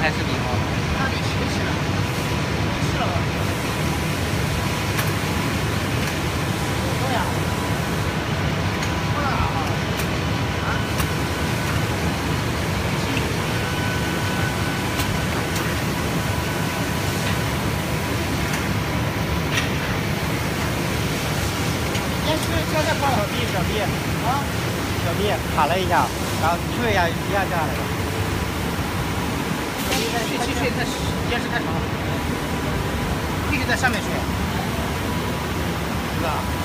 还是礼貌？ 那你吃了？吃了吧？多呀？多少啊？啊？先吃现在放小弟啊，小弟卡了一下，然后退一下下来了。去，它延时太长了，必须在上面去，是吧？